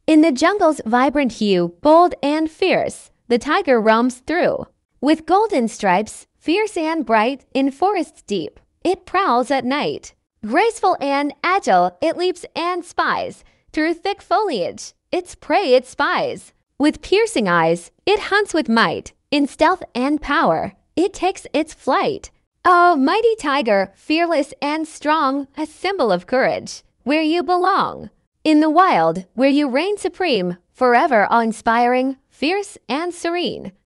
In the jungle's vibrant hue, bold and fierce, the tiger roams through. With golden stripes, fierce and bright, in forests deep, it prowls at night. Graceful and agile, it leaps and spies. Through thick foliage, its prey it spies. With piercing eyes, it hunts with might. In stealth and power, it takes its flight. Oh, mighty tiger, fearless and strong, a symbol of courage, where you belong. In the wild, where you reign supreme, forever awe-inspiring, fierce and serene.